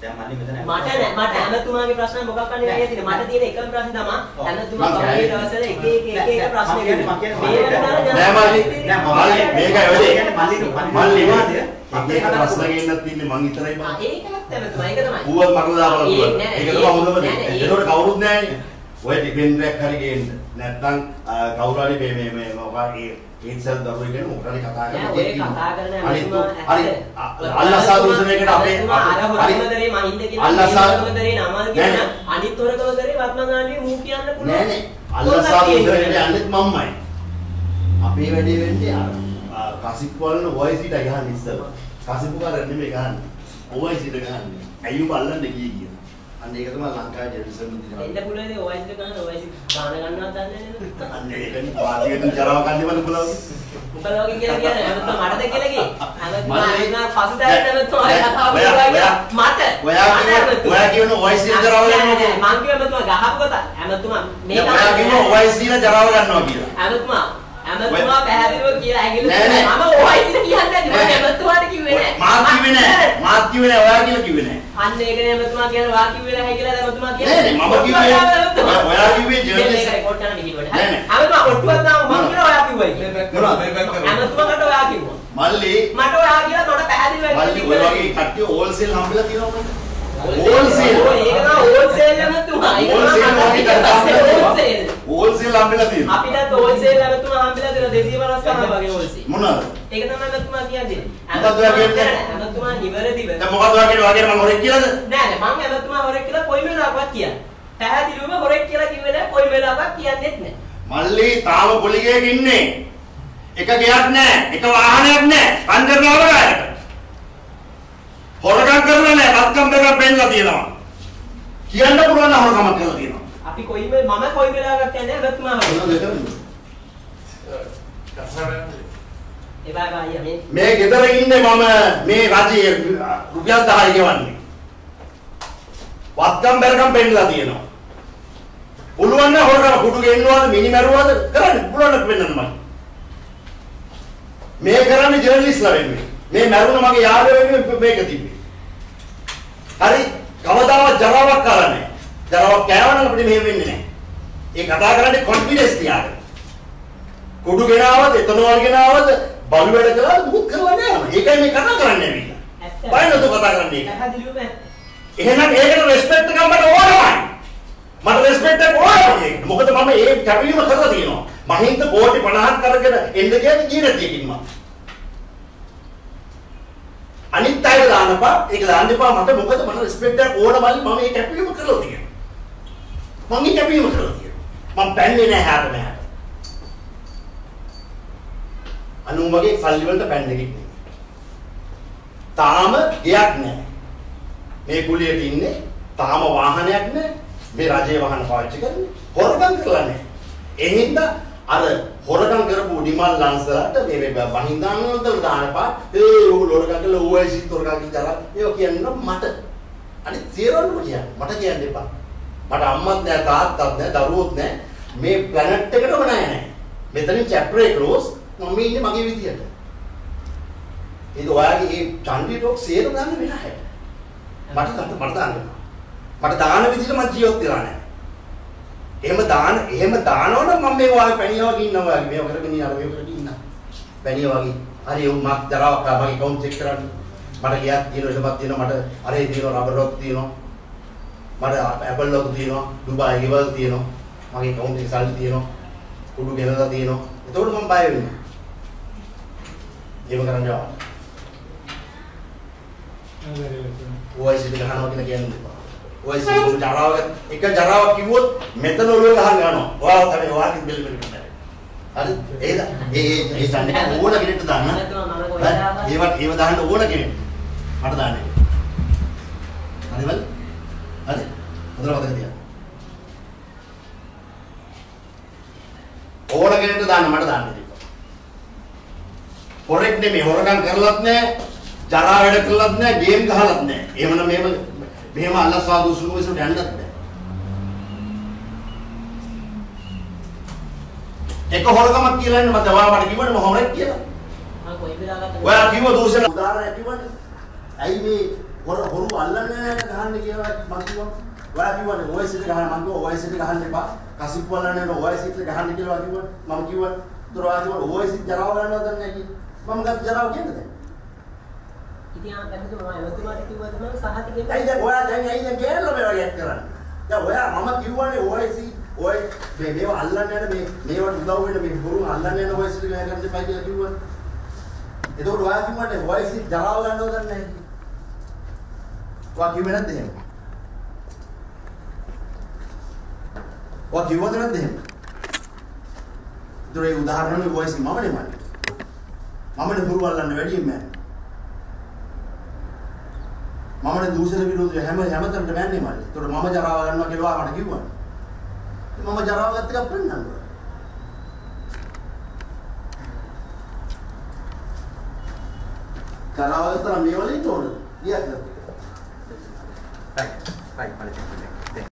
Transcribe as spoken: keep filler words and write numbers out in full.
දැන් මල්ලි මෙතන මට නෑ මට ඇමතුමාගේ ප්‍රශ්න මොකක් කරන්නේ නැහැ තියෙන්නේ. මට තියෙන එකම ප්‍රශ්නේ තමයි ඇමතුමා කවුරුේ දවසල එක එක එක එක ප්‍රශ්න කියනවා. නෑ මල්ලි නෑ මල්ලි මේකයි ඔය කියන්නේ මල්ලි මල්ලි වාදය අපේ ඒක ප්‍රශ්න ගේන්නත් තින්නේ මං විතරයි බං. ඒකවත් ඇමතුමා ඒක තමයි. ඌවත් මරලා දාලා පුළුවන්. ඒක තමයි හොඳම දේ. ඒකට කවුරුත් නෑනේ. ඔය ඩිෆෙන්ඩරයක් හරි ගේන්න. නැත්නම් කවුරු හරි මේ මේ මේ මොකක් ඒ ඒත්සල් දරුවෙක් ගැන මොකක් හරි කතා කරලා ඔය කතා කරන ඇමතුමා හරි අල්ලාසා දූෂණයකට අපේ හරි හොරකමදරේ මහින්ද කියන හොරකමදරේ නමල් කියන අනිත් හොරකමදරේ වත්මගාණ්ඩේ මූ කියන්න පුළුවන් නෑ නෑ අල්ලාසා දූෂණයට යන්නෙත් මම්මයි. අපේ වැඩේ වෙන්නේ අර කසිප් වලන වොයිස් එක ගහන්න ඉස්සෙල්ලා. කසිප් කරන්නේ නෙමෙයි ගහන්නේ. වොයිස් එක ගහන්නේ. අයියෝ බල්ලන්න ගියේ කියන. අන්න ඒක තමයි ලංකාවේ ටෙලිවිෂන් එකේ එන්න පුළුවන් ඒ වොයිස් එක ගන්න වොයිස් ගාන ගන්නවත් දන්නේ නැහැ. අන්න ඒකනේ වාදියට ජරාව කන්නේ මම බලව. උඹලෝගේ කියලා කියන්නේ හැමතෙම මටද කියලා කියේ. හැමතෙම අයිනා පසුතැවෙන්න හැමතෙම ඔය කතාව කියලා මට. ඔයා ඔයා කියන වොයිස් එක ජරාව ගන්නවා කියන්නේ. මං කියව හැමතෙම ගහපු කොට හැමතෙම මේ ඔයා කියන වොයිස් එක ජරාව ගන්නවා කියලා. හැමතෙම හැමතෙම පැහැදිලිව කියලා ඇඟිල්ල මම වොයිස් එක කියන්නේ නැහැ. මම හැමතෙමට කිව්වේ නැහැ. මාත් කිව්වේ නැහැ. මාත් කිව්වේ නැහැ. ඔයා කියලා කිව්වේ නැහැ. අන්න ඒකනේ හැමතෙම කියන්නේ වා කිව්වේ නැහැ කියලා හැමතෙම කියන්නේ. නෑ නෑ මම කිව්වේ ඔයා කිව්වේ ජර්නලිස්ට් මේක රෙකෝඩ් කරන්න ගිහින් වල. හැමතෙම ඔට්ටුවක් දාම මම කියලා ඔයා කිව්වයි. හැමතෙමකට ඔයා කිව්වා. මල්ලි මට ඔයා කියලා මට පැහැදිලිව මල්ලි ඔය වගේ කට්ටිය හෝල්සේල් හම්බෙලා තියෙනවද? හෝල්සේල්. ඒක තමයි හෝල්සේල් හැමතුමා. ඒක තමයි හෝල්සේල්. හෝල්සේල් හම්බෙලා තියෙනවා. අපිට හෝල්සේල් හැමතුමා හම්බෙලා තියෙනවා දෙසිය පනස් ගන්න වගේ හෝල්සේල්. මොනවාද? ඒක තමයි හැමතුමා කියන්නේ. මොකක්ද ඔයා කියන්නේ? හැමතුමා නිවැරදිව. දැන් මොකක්ද ඔයා කියන්නේ? ඔයාගෙන මම හොරෙක් කියලාද? නෑ නෑ මම හැමතුමා හොරෙක් කියලා කොයි වෙලාවකවත් කියන්නේ. පැහැදිලිවම හොරෙක් කියලා කිව්වේ නෑ කොයි වෙලාවකවත් කියන්නේත් නෑ. මල්ලි තාම පොලිගේක ඉන්නේ. එක ගයක් නෑ, එක වාහනයක් නෑ. පන්දරනවල ගායකට. හොරකම් කරලා නෑ, රත්කම් දෙකක් පෙන්නලා තියෙනවා. කියන්න පුළුවන් නම් හොරකමක් කරලා තියෙනවා. අපි කොයි වෙල මම කොයි වෙලාවකවත් කියන්නේ හැමතුමා හොරෙක්. ඒ බා බා යන්නේ. මේ ගෙදර ඉන්නේ මම මේ රජයේ රුපියල් දහය ගෙවන්නේ. වත්කම් බැරකම් පෙන්නලා තියෙනවා. පුළුවන් නම් හොරකම කුඩු ගෙන්නවද මිනි මරුවද කරන්න පුළුවන් නම් වෙන්නන්න මම. මේ කරන්නේ ජර්නලිස්ට්ලා වෙන්නේ. මේ මරුණ මගේ යාළුවා වෙන්නේ මේක තිබ්බේ. හරි කවදාවත් ජරාවක් කරලා නැහැ. ජරාවක් කෑවනම් අපිට මෙහෙම වෙන්නේ නැහැ. ඒ කතා කරන්නේ කොන්ෆිඩන්ස් තියාගෙන. කුඩු ගෙනාවද එතන වල ගෙනාවද බලු වැඩ කළාද මුකුත් කරලා නැහැ. ඒකයි මේ කතා කරන්නේ ඇවිල්ලා. බයිනොත් කතා කරන්නේ. පැහැදිලිවම එහෙනම් ඒකට රෙස්පෙක්ට් එකක් මට ඕනමයි. මට රෙස්පෙක්ට් එක ඕනමයි. මොකද මම ඒ කැපවීම කරලා තියෙනවා. මහින්ද කෝටි පනහක් කරගෙන එන්න කියන්නේ ජීවිතයකින් මම. අනිත් අය දානපා ඒක දාන්න එපා මට මොකද මට රෙස්පෙක්ට් එකක් ඕනමයි මම ඒ කැපවීම කරලා තියෙනවා. මම මේ කැපවීම කරලා තියෙනවා. මම පැන්නේ නැහැ හැට මෙහාට. අනු මගේ සල්ලි වලට පැන්නේ කිව්වේ. තාම ගයක් නැහැ. මේ කුලියට ඉන්නේ තාම වාහනයක් නැහැ. මේ රජයේ වාහන පාවිච්චි කරන්නේ හොරකම් කරලා නැහැ. ඒ හින්දා අර හොරකම් කරපු ඩිමාල් ලංසලාට මේ මේ බහින්දානවල දානපා ඒ ඕගොල්ලෝ හොරකම් කළා ඕයිසි හොරකම් කරලා ඒක කියන්නේ මට අනිත් සියරොල්ලම කියන්නේ මට කියන්න එපා. මට අම්මත් නැහැ තාත්තත් නැහැ දරුවොත් නැහැ. මේ ප්ලැනට් එකටම නැහැ නෑ. මෙතනින් චැප්ටර් එක ක්ලෝස් මම ඉන්නේ මගේ විදියට. ඒක ඔයාගේ මේ චන්ඩි ටොක් සියරම ගන්න වෙන හැට. මට මට මට දාන්න. මට දාන විදිහට මම ජීවත් වෙලා නැහැ. එහෙම දාන එහෙම දානවනම් මම මේ වාගේ පැණියා වගේ ඉන්නවා වගේ මේව කරගෙන ඉන්නවා මේව කරගෙන ඉන්නවා. පැණියා වගේ. හරි උන් මාක් දරාවක් මගේ account check කරන්න. මට ගියක් තියෙනවා ඉතපත් තියෙනවා මට අරේ තියෙනවා රබර් ලොක් තියෙනවා. මට Apple ලොක් තියෙනවා. ඩුබායි ගෙවල් තියෙනවා. මගේ account එකේ සල්ලි තියෙනවා. කුඩු ගෙනලා තියෙනවා. එතකොට මම බය වෙන්නේ. එහෙම කරන්න යනවා. වොයිස් එක ගහනවා කියලා කියන්නේ. වොයිස් එක ජරාව එක ජරාවක් කිව්වොත් මෙතන ඔළුව ගහන්න යනවා. ඔයාලා තමයි ඔයාගේ බෙල් බෙල් කරන්නේ. හරි? ඒද ඒ ඒ සම්නේ ඕන කෙනෙක්ට දාන්න. ඒවත් ඒව දාන්න ඕන කෙනෙක්. මට දාන්න. හරිවල? හරි. හොඳට මතක තියාගන්න. ඕන කෙනෙක්ට දාන්න මට දාන්න දෙපා. හොරෙක් නෙමෙයි හොරකම් කරලත් නැහැ. ජරා වැඩ කළත් නැහැ, ගේම් ගහලත් නැහැ. එහෙමනම් මෙහෙම මෙහෙම අල්ලා සාදු සුළු විසුට යන්නත් බෑ. එක හොරකමක් කියලා ඉන්න මට ඔයා මට කිව්වනේ මම හොරෙක් කියලා. මම කොයි වෙලාවකට ඔයා කිව්ව දෝෂන උදාහරණයක් කිව්වනේ. ඇයි මේ හොර හොරු අල්ලන්නේ නැහැ ගහන්න කියලා මම කිව්වා. ඔයා කිව්වනේ ඔය සිට ගහන්න මම කිව්වා ඔය සිට ගහන්න එපා. කසිප්පු අල්ලන්නේ නැහැ ඔය සිට ගහන්න කියලා කිව්වා. මම කිව්වා. ඒතර ඔයා කිව්වා ඔය සිට ජරාව ගන්නවද නැහැ කියලා. මම ගත්ත ජරාව කියන්නේ දැන්. ඉතින් ආ දැන් තුමා එවතුමාට කිව්වද මම සහතිකේ. ඇයි දැන් ඔයා දැන් ඇයි දැන් ගෑනලා මේ වගේ කරන්නේ? දැන් ඔයා මම කිව්වනේ ඔය සිට ඔය මේ මේව අල්ලන්න යන මේ මේවට උදව් වෙන මේ බොරු අල්ලන්න යන ඔය සිට ගහ ගන්න එපා කියලා කිව්වා. එතකොට ඔයා කිව්වනේ ඔය සිට ජරාව ගන්නවද නැහැ කියලා. ඔයා කිව්වේ නැද්ද එහෙම? ඔයා කිව්වද නැද්ද එහෙම? ඒතර ඒ උදාහරණෙ වොයිස් මම නෙමෙයි. මමනේ බොරු අල්ලන්න වැඩියෙන් මම. මමනේ දූෂණ විරෝධය හැම හැමතැනටම යන්නේ මල්ලි. ඒතර මම ජරාව ගන්නවා කියලා මට කිව්වා. මම ජරාව ගත්ත එකක් පෙන්නන්න. ජරාව ගත්තා මේ වලින් තෝරන. ඊයක් නැත්නම්. Right, right, right.